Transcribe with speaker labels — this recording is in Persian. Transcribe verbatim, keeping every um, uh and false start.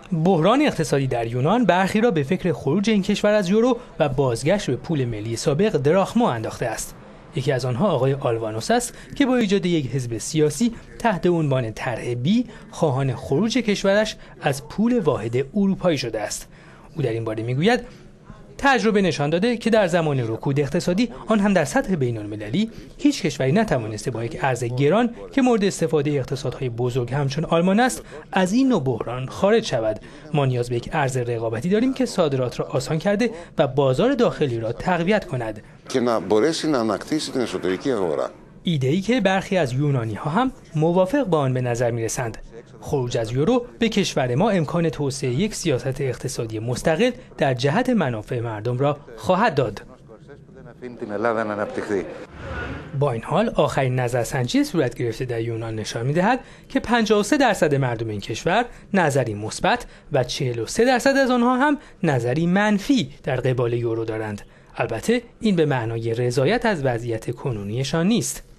Speaker 1: بحران اقتصادی در یونان برخی را به فکر خروج این کشور از یورو و بازگشت به پول ملی سابق دراخما انداخته است. یکی از آنها آقای آلوانوس است که با ایجاد یک حزب سیاسی تحت عنوان طرح بی خواهان خروج کشورش از پول واحد اروپایی شده است. او در این باره میگوید تجربه نشان داده که در زمان رکود اقتصادی آن هم در سطح بین‌المللی هیچ کشوری نتوانسته با یک ارز گران که مورد استفاده اقتصادهای بزرگ همچون آلمان است از این نوع بحران خارج شود. ما نیاز به یک ارز رقابتی داریم که صادرات را آسان کرده و بازار داخلی را تقویت کند.
Speaker 2: که να μπορέσει να ανακτήσει την εσωτερική αγορά.
Speaker 1: ایده‌ای که برخی از یونانی‌ها هم موافق با آن به نظر می‌رسند. خروج از یورو به کشور ما امکان توسعه یک سیاست اقتصادی مستقل در جهت منافع مردم را خواهد داد. با این حال آخرین نظرسنجی صورت گرفته در یونان نشان می‌دهد که پنجاه و سه درصد مردم این کشور نظری مثبت و چهل و سه درصد از آنها هم نظری منفی در قبال یورو دارند. البته این به معنای رضایت از وضعیت کنونیشان نیست.